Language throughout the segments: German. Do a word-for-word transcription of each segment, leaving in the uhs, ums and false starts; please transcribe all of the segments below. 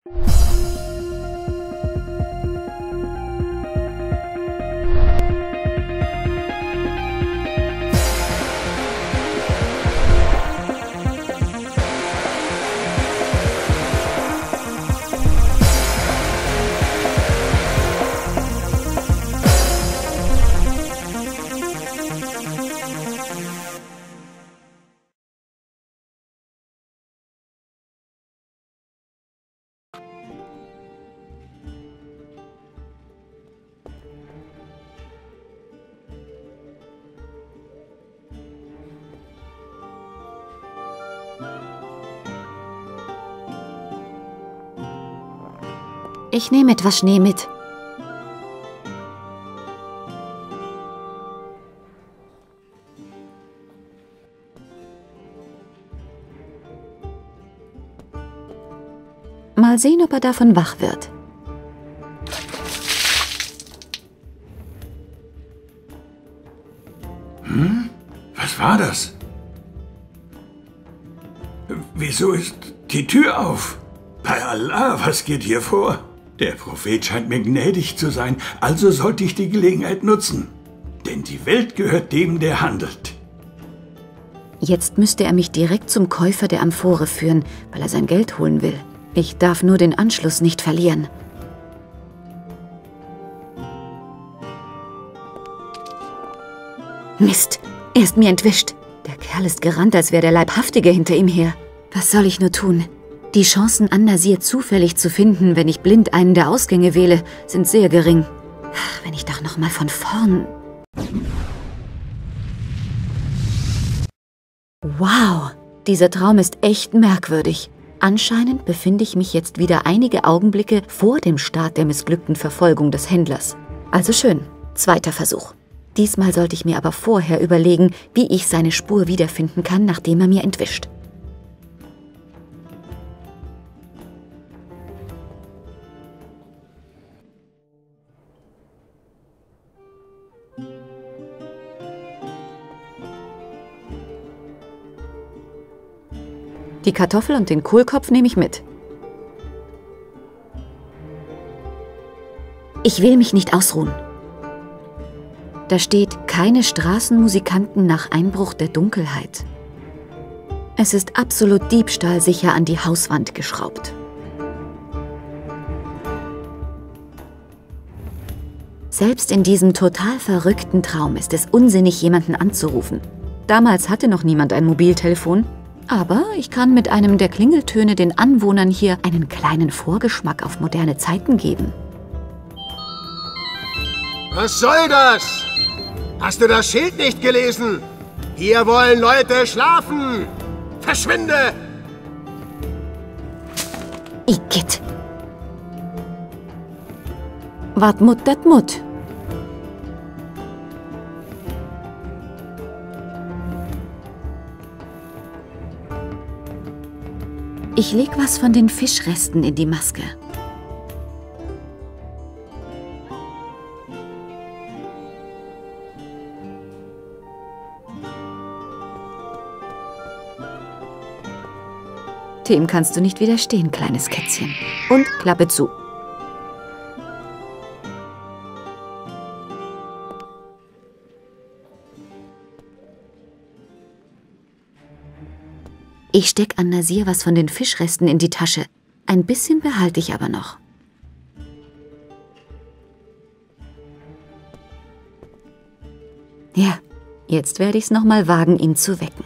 Ich nehme etwas Schnee mit. Mal sehen, ob er davon wach wird. Hm? Was war das? Wieso ist die Tür auf? Bei Allah, was geht hier vor? Der Prophet scheint mir gnädig zu sein, also sollte ich die Gelegenheit nutzen. Denn die Welt gehört dem, der handelt. Jetzt müsste er mich direkt zum Käufer der Amphore führen, weil er sein Geld holen will. Ich darf nur den Anschluss nicht verlieren. Mist, er ist mir entwischt. Der Kerl ist gerannt, als wäre der Leibhaftige hinter ihm her. Was soll ich nur tun? Die Chancen, An-Nasir zufällig zu finden, wenn ich blind einen der Ausgänge wähle, sind sehr gering. Ach, wenn ich doch noch mal von vorn... Wow, dieser Traum ist echt merkwürdig. Anscheinend befinde ich mich jetzt wieder einige Augenblicke vor dem Start der missglückten Verfolgung des Händlers. Also schön, zweiter Versuch. Diesmal sollte ich mir aber vorher überlegen, wie ich seine Spur wiederfinden kann, nachdem er mir entwischt. Die Kartoffel und den Kohlkopf nehme ich mit. Ich will mich nicht ausruhen. Da steht, keine Straßenmusikanten nach Einbruch der Dunkelheit. Es ist absolut diebstahlsicher an die Hauswand geschraubt. Selbst in diesem total verrückten Traum ist es unsinnig, jemanden anzurufen. Damals hatte noch niemand ein Mobiltelefon. Aber ich kann mit einem der Klingeltöne den Anwohnern hier einen kleinen Vorgeschmack auf moderne Zeiten geben. Was soll das? Hast du das Schild nicht gelesen? Hier wollen Leute schlafen! Verschwinde! Igitt! Wat mut dat mut? Ich leg was von den Fischresten in die Maske. Dem kannst du nicht widerstehen, kleines Kätzchen. Und Klappe zu. Ich steck An-Nasir was von den Fischresten in die Tasche. Ein bisschen behalte ich aber noch. Ja, jetzt werde ich es noch mal wagen, ihn zu wecken.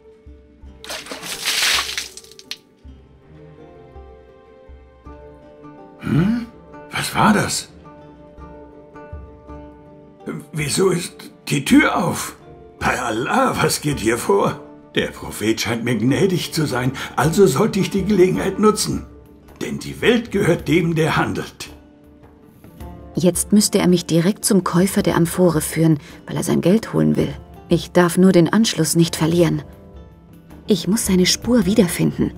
Hm? Was war das? Wieso ist die Tür auf? Bei Allah, was geht hier vor? Der Prophet scheint mir gnädig zu sein, also sollte ich die Gelegenheit nutzen. Denn die Welt gehört dem, der handelt. Jetzt müsste er mich direkt zum Käufer der Amphore führen, weil er sein Geld holen will. Ich darf nur den Anschluss nicht verlieren. Ich muss seine Spur wiederfinden.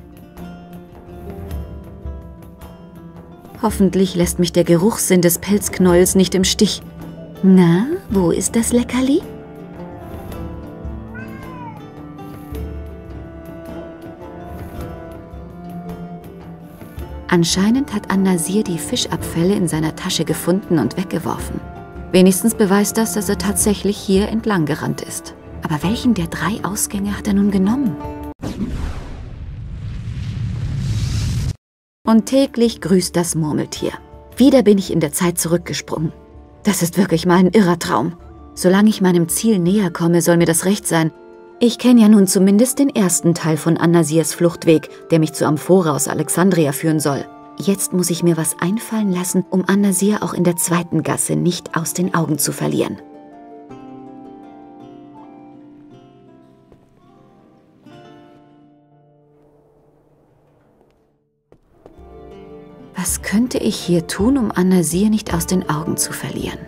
Hoffentlich lässt mich der Geruchssinn des Pelzknäuels nicht im Stich. Na, wo ist das Leckerli? Anscheinend hat An-Nasir die Fischabfälle in seiner Tasche gefunden und weggeworfen. Wenigstens beweist das, dass er tatsächlich hier entlang gerannt ist. Aber welchen der drei Ausgänge hat er nun genommen? Und täglich grüßt das Murmeltier. Wieder bin ich in der Zeit zurückgesprungen. Das ist wirklich mal ein irrer Traum. Solange ich meinem Ziel näher komme, soll mir das recht sein. Ich kenne ja nun zumindest den ersten Teil von An-Nasirs Fluchtweg, der mich zu Amphora aus Alexandria führen soll. Jetzt muss ich mir was einfallen lassen, um An-Nasir auch in der zweiten Gasse nicht aus den Augen zu verlieren. Was könnte ich hier tun, um An-Nasir nicht aus den Augen zu verlieren?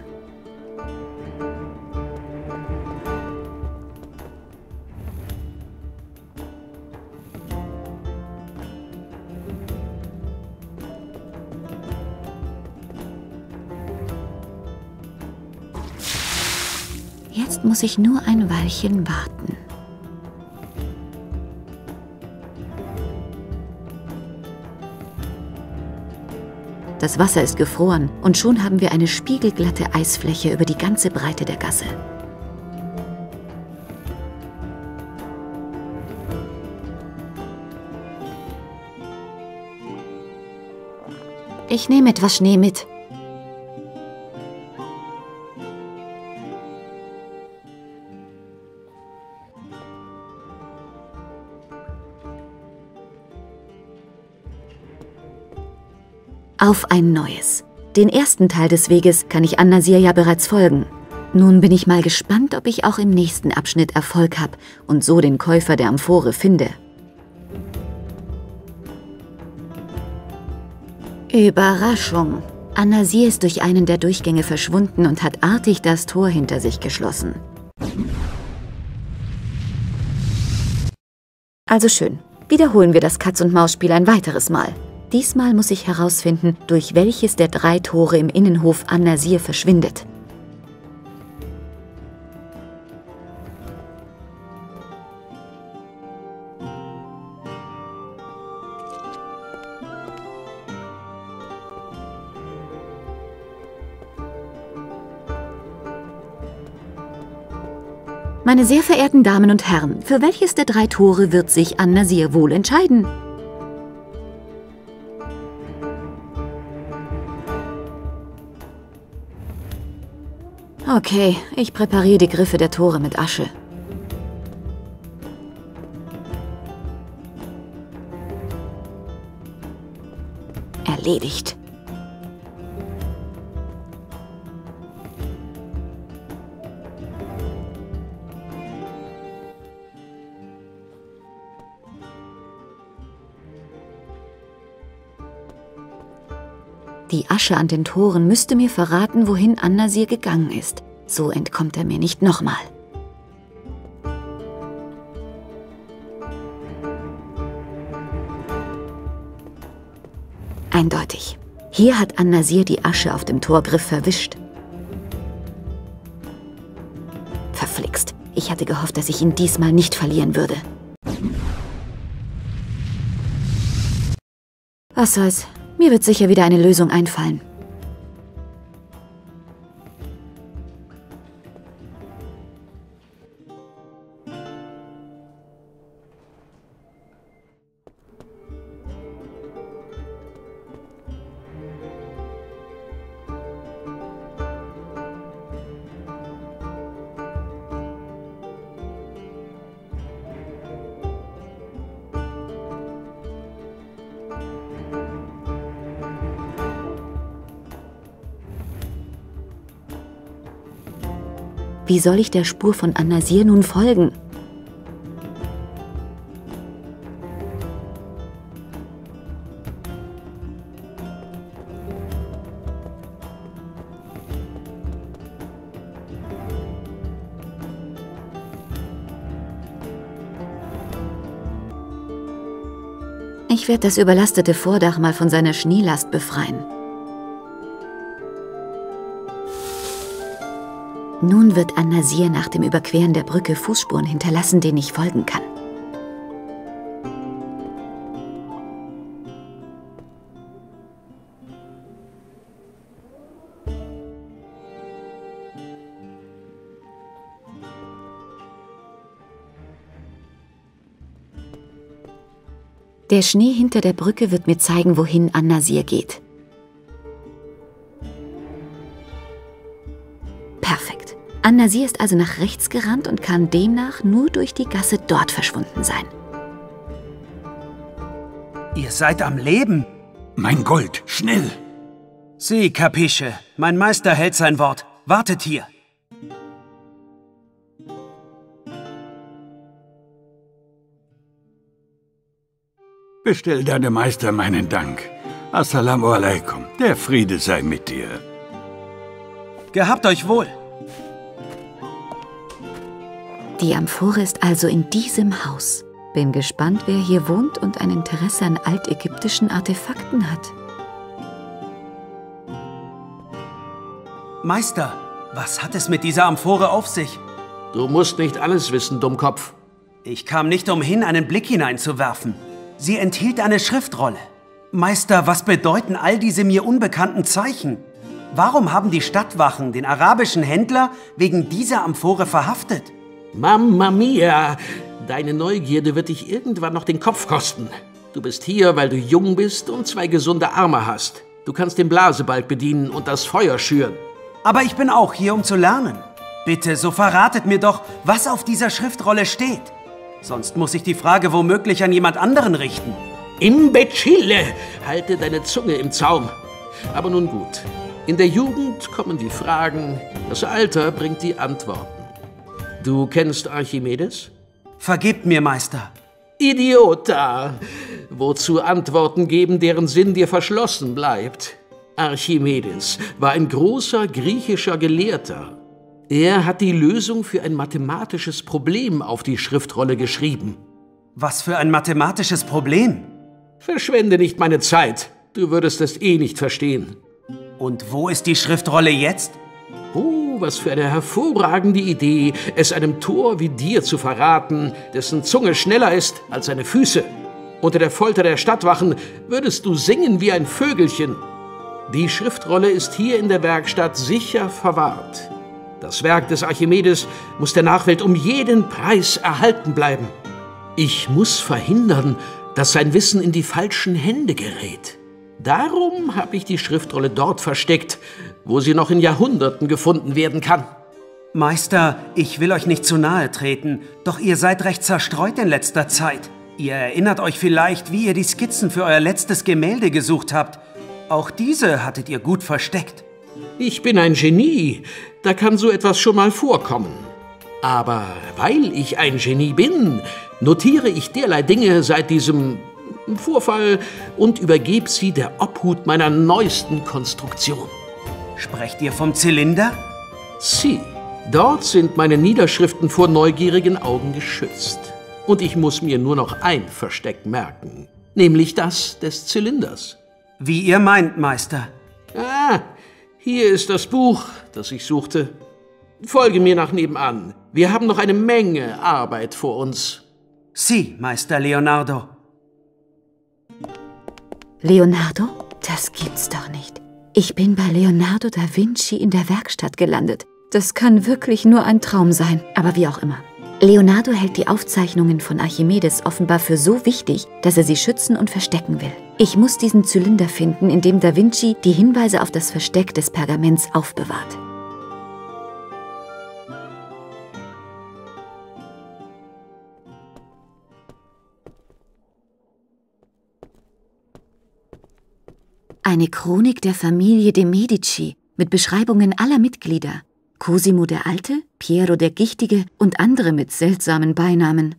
Jetzt muss ich nur ein Weilchen warten. Das Wasser ist gefroren und schon haben wir eine spiegelglatte Eisfläche über die ganze Breite der Gasse. Ich nehme etwas Schnee mit. Auf ein neues. Den ersten Teil des Weges kann ich An-Nasir ja bereits folgen. Nun bin ich mal gespannt, ob ich auch im nächsten Abschnitt Erfolg habe und so den Käufer der Amphore finde. Überraschung! An-Nasir ist durch einen der Durchgänge verschwunden und hat artig das Tor hinter sich geschlossen. Also schön. Wiederholen wir das Katz-und-Maus-Spiel ein weiteres Mal. Diesmal muss ich herausfinden, durch welches der drei Tore im Innenhof An-Nasir verschwindet. Meine sehr verehrten Damen und Herren, für welches der drei Tore wird sich An-Nasir wohl entscheiden? Okay, ich präpariere die Griffe der Tore mit Asche. Erledigt. Die Asche an den Toren müsste mir verraten, wohin An-Nasir gegangen ist. So entkommt er mir nicht nochmal. Eindeutig. Hier hat An-Nasir die Asche auf dem Torgriff verwischt. Verflixt. Ich hatte gehofft, dass ich ihn diesmal nicht verlieren würde. Was soll's? Mir wird sicher wieder eine Lösung einfallen. Wie soll ich der Spur von An-Nasir nun folgen? Ich werde das überlastete Vordach mal von seiner Schneelast befreien. Nun wird An-Nasir nach dem Überqueren der Brücke Fußspuren hinterlassen, denen ich folgen kann. Der Schnee hinter der Brücke wird mir zeigen, wohin An-Nasir geht. Perfekt. An-Nasir ist also nach rechts gerannt und kann demnach nur durch die Gasse dort verschwunden sein. Ihr seid am Leben? Mein Gold, schnell! Sie, Capisce. Mein Meister hält sein Wort. Wartet hier. Bestell deinem Meister meinen Dank. Assalamu alaikum. Der Friede sei mit dir. Gehabt euch wohl. Die Amphore ist also in diesem Haus. Bin gespannt, wer hier wohnt und ein Interesse an altägyptischen Artefakten hat. Meister, was hat es mit dieser Amphore auf sich? Du musst nicht alles wissen, Dummkopf. Ich kam nicht umhin, einen Blick hineinzuwerfen. Sie enthielt eine Schriftrolle. Meister, was bedeuten all diese mir unbekannten Zeichen? Warum haben die Stadtwachen den arabischen Händler wegen dieser Amphore verhaftet? Mamma mia! Deine Neugierde wird dich irgendwann noch den Kopf kosten. Du bist hier, weil du jung bist und zwei gesunde Arme hast. Du kannst den Blasebalg bedienen und das Feuer schüren. Aber ich bin auch hier, um zu lernen. Bitte, so verratet mir doch, was auf dieser Schriftrolle steht. Sonst muss ich die Frage womöglich an jemand anderen richten. Imbecille! Halte deine Zunge im Zaum. Aber nun gut. In der Jugend kommen die Fragen, das Alter bringt die Antworten. Du kennst Archimedes? Vergebt mir, Meister. Idiota! Wozu Antworten geben, deren Sinn dir verschlossen bleibt? Archimedes war ein großer griechischer Gelehrter. Er hat die Lösung für ein mathematisches Problem auf die Schriftrolle geschrieben. Was für ein mathematisches Problem? Verschwende nicht meine Zeit. Du würdest es eh nicht verstehen. Und wo ist die Schriftrolle jetzt? Oh, was für eine hervorragende Idee, es einem Tor wie dir zu verraten, dessen Zunge schneller ist als seine Füße. Unter der Folter der Stadtwachen würdest du singen wie ein Vögelchen. Die Schriftrolle ist hier in der Werkstatt sicher verwahrt. Das Werk des Archimedes muss der Nachwelt um jeden Preis erhalten bleiben. Ich muss verhindern, dass sein Wissen in die falschen Hände gerät. Darum habe ich die Schriftrolle dort versteckt, wo sie noch in Jahrhunderten gefunden werden kann. Meister, ich will euch nicht zu nahe treten, doch ihr seid recht zerstreut in letzter Zeit. Ihr erinnert euch vielleicht, wie ihr die Skizzen für euer letztes Gemälde gesucht habt. Auch diese hattet ihr gut versteckt. Ich bin ein Genie, da kann so etwas schon mal vorkommen. Aber weil ich ein Genie bin, notiere ich derlei Dinge seit diesem Vorfall und übergebe sie der Obhut meiner neuesten Konstruktion. Sprecht ihr vom Zylinder? Sie, dort sind meine Niederschriften vor neugierigen Augen geschützt. Und ich muss mir nur noch ein Versteck merken, nämlich das des Zylinders. Wie ihr meint, Meister. Ah, hier ist das Buch, das ich suchte. Folge mir nach nebenan. Wir haben noch eine Menge Arbeit vor uns. Sie, Meister Leonardo. Leonardo? Das gibt's doch nicht. Ich bin bei Leonardo da Vinci in der Werkstatt gelandet. Das kann wirklich nur ein Traum sein, aber wie auch immer. Leonardo hält die Aufzeichnungen von Archimedes offenbar für so wichtig, dass er sie schützen und verstecken will. Ich muss diesen Zylinder finden, in dem da Vinci die Hinweise auf das Versteck des Pergaments aufbewahrt. Eine Chronik der Familie de Medici mit Beschreibungen aller Mitglieder. Cosimo der Alte, Piero der Gichtige und andere mit seltsamen Beinamen.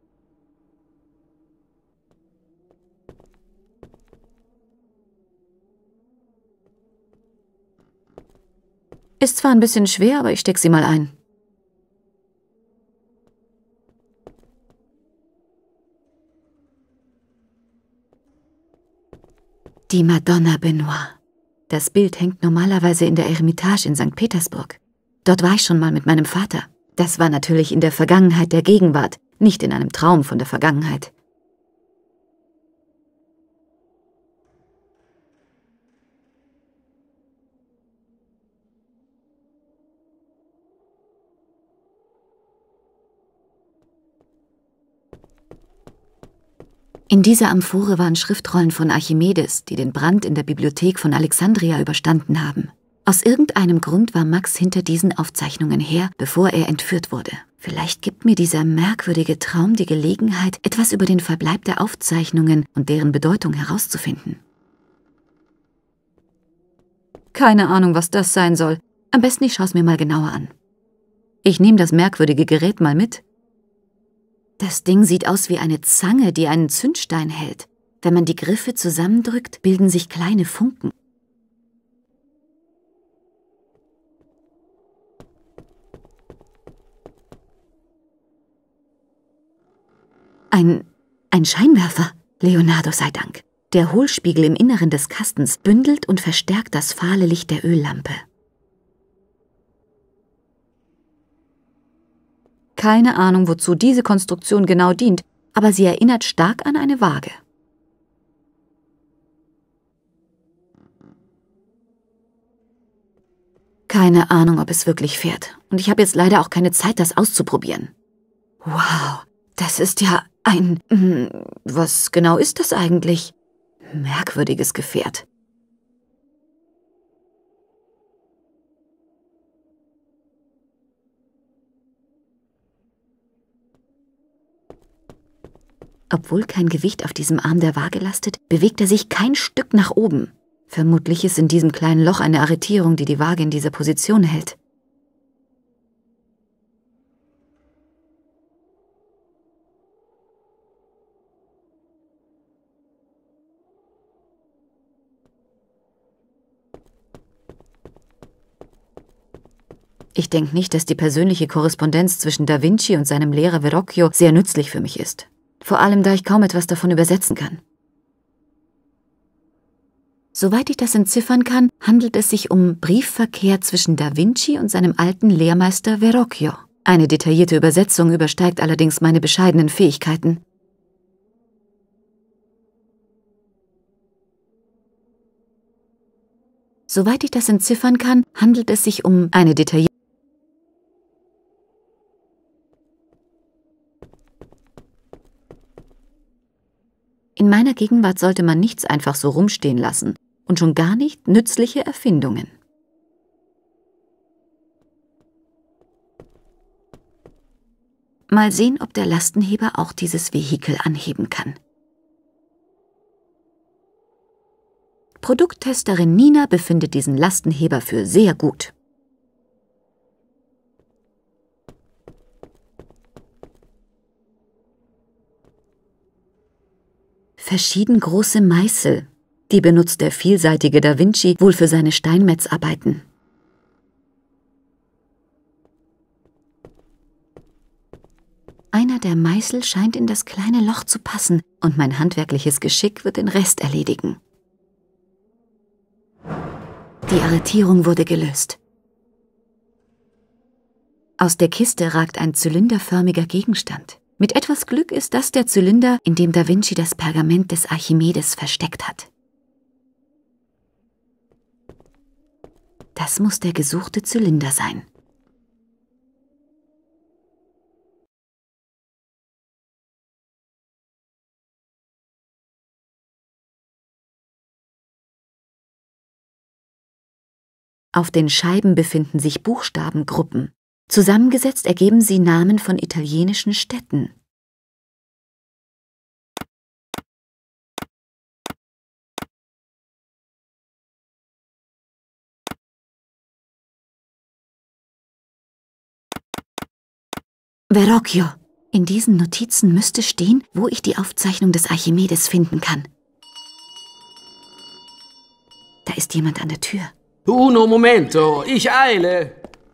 Ist zwar ein bisschen schwer, aber ich steck sie mal ein. Die Madonna Benoit. Das Bild hängt normalerweise in der Eremitage in Sankt Petersburg. Dort war ich schon mal mit meinem Vater. Das war natürlich in der Vergangenheit der Gegenwart, nicht in einem Traum von der Vergangenheit. In dieser Amphore waren Schriftrollen von Archimedes, die den Brand in der Bibliothek von Alexandria überstanden haben. Aus irgendeinem Grund war Max hinter diesen Aufzeichnungen her, bevor er entführt wurde. Vielleicht gibt mir dieser merkwürdige Traum die Gelegenheit, etwas über den Verbleib der Aufzeichnungen und deren Bedeutung herauszufinden. Keine Ahnung, was das sein soll. Am besten ich schaue es mir mal genauer an. Ich nehme das merkwürdige Gerät mal mit. Das Ding sieht aus wie eine Zange, die einen Zündstein hält. Wenn man die Griffe zusammendrückt, bilden sich kleine Funken. Ein, ein Scheinwerfer, Leonardo sei Dank. Der Hohlspiegel im Inneren des Kastens bündelt und verstärkt das fahle Licht der Öllampe. Keine Ahnung, wozu diese Konstruktion genau dient, aber sie erinnert stark an eine Waage. Keine Ahnung, ob es wirklich fährt. Und ich habe jetzt leider auch keine Zeit, das auszuprobieren. Wow, das ist ja ein... Was genau ist das eigentlich? Merkwürdiges Gefährt. Obwohl kein Gewicht auf diesem Arm der Waage lastet, bewegt er sich kein Stück nach oben. Vermutlich ist in diesem kleinen Loch eine Arretierung, die die Waage in dieser Position hält. Ich denke nicht, dass die persönliche Korrespondenz zwischen Da Vinci und seinem Lehrer Verrocchio sehr nützlich für mich ist. Vor allem, da ich kaum etwas davon übersetzen kann. Soweit ich das entziffern kann, handelt es sich um Briefverkehr zwischen Da Vinci und seinem alten Lehrmeister Verrocchio. Eine detaillierte Übersetzung übersteigt allerdings meine bescheidenen Fähigkeiten. Soweit ich das entziffern kann, handelt es sich um eine detaillierte In meiner Gegenwart sollte man nichts einfach so rumstehen lassen und schon gar nicht nützliche Erfindungen. Mal sehen, ob der Lastenheber auch dieses Vehikel anheben kann. Produkttesterin Nina befindet diesen Lastenheber für sehr gut. Verschieden große Meißel. Die benutzt der vielseitige Da Vinci wohl für seine Steinmetzarbeiten. Einer der Meißel scheint in das kleine Loch zu passen und mein handwerkliches Geschick wird den Rest erledigen. Die Arretierung wurde gelöst. Aus der Kiste ragt ein zylinderförmiger Gegenstand. Mit etwas Glück ist das der Zylinder, in dem Da Vinci das Pergament des Archimedes versteckt hat. Das muss der gesuchte Zylinder sein. Auf den Scheiben befinden sich Buchstabengruppen. Zusammengesetzt ergeben sie Namen von italienischen Städten. Verrocchio. In diesen Notizen müsste stehen, wo ich die Aufzeichnung des Archimedes finden kann. Da ist jemand an der Tür. Uno momento, ich eile.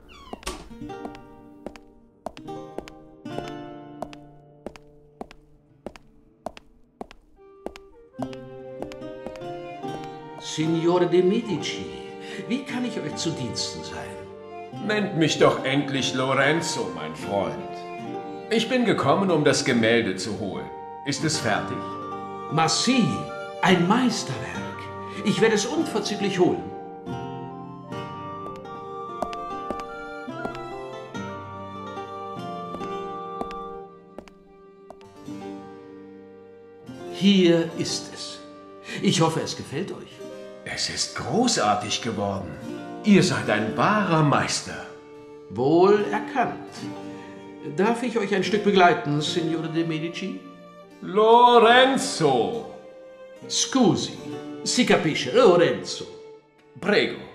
Signore de Medici, wie kann ich euch zu Diensten sein? Nennt mich doch endlich Lorenzo, mein Freund. Ich bin gekommen, um das Gemälde zu holen. Ist es fertig? Massi, ein Meisterwerk. Ich werde es unverzüglich holen. Hier ist es. Ich hoffe, es gefällt euch. Es ist großartig geworden. Ihr seid ein wahrer Meister. Wohl erkannt. Darf ich euch ein Stück begleiten, Signore de Medici? Lorenzo! Scusi, si capisce, Lorenzo. Prego.